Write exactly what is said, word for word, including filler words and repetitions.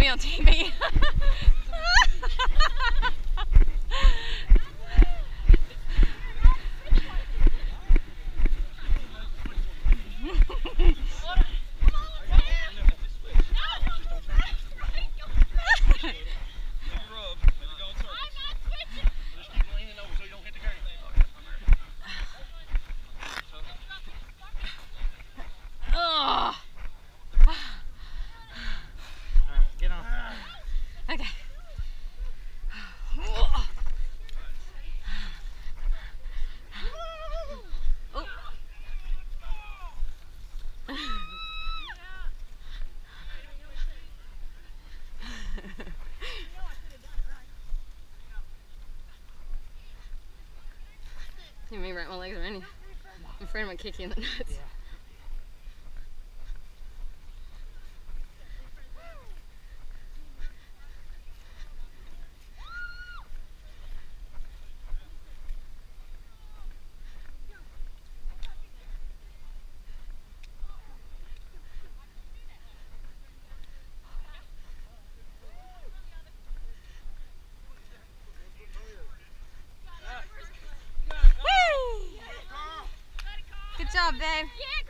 me on T V. Okay. Oh. You may wrap my legs around you. I'm afraid I might kick you in the nuts. Yeah. Good job, babe.